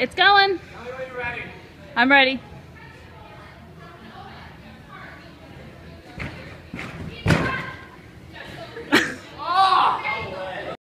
It's going. Tell me when you're ready. I'm ready.